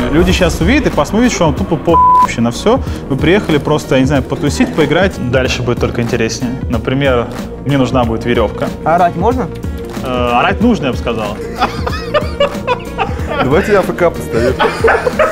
Люди сейчас увидят и посмотрят, что он тупо вообще на все. Вы приехали просто, я не знаю, потусить, поиграть. Дальше будет только интереснее. Например, мне нужна будет веревка. А орать можно? Орать нужно, я бы сказал. Давайте я АФК постою.